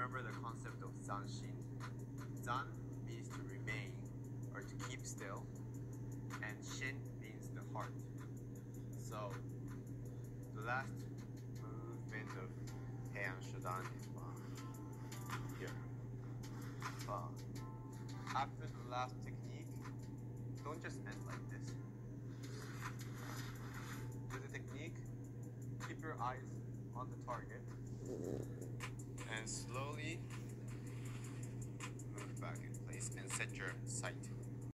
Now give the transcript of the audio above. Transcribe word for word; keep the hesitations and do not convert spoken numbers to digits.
remember the concept of zanshin. Zan means to remain or to keep still, and shin means the heart. So the last movement of Heian Shodan is uh, here. Uh, after the last technique, don't just end like this. Do the technique, keep your eyes on the target, and slowly move back in place and set your sight.